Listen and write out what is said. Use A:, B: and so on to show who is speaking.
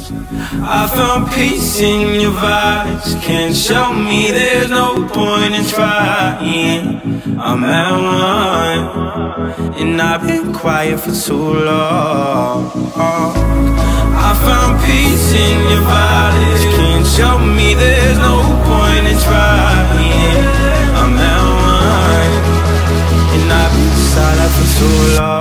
A: I found peace in your vibes. Can't show me there's no point in trying. I'm at one, and I've been quiet for too long. I found peace in your vibes. Can't show me there's no point in trying. I'm at one, and I've been silent for too long.